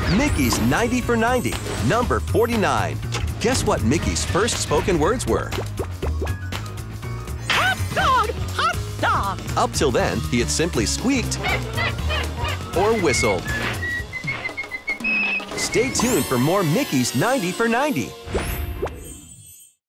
Mickey's 90 for 90, number 49. Guess what Mickey's first spoken words were? Hot dog! Hot dog! Up till then, he had simply squeaked or whistled. Stay tuned for more Mickey's 90 for 90.